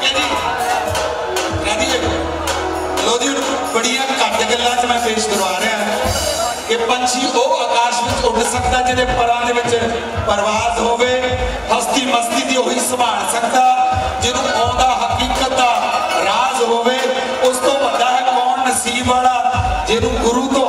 बड़िया घट गल्लां च मैं पेश करवा रहा कि पंछी वो आकाश में उड़ सकता जिहदे परां दे विच परवाज होवे, हस्ती मस्ती दी ओही संभाल सकता जिन्हों आउंदा हकीकत दा राज होवे। उस तो वड्डा है कौन नसीब वाला जिन्हों गुरु तो